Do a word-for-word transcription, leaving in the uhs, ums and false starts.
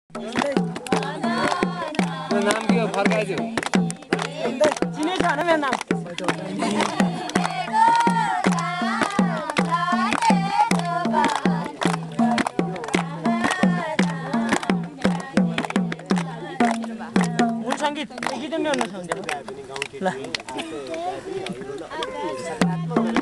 नाम के फर्काइदियो चिने छ भने मेरो नाम मूल संगीत गीत पनि हुन सक्छ ल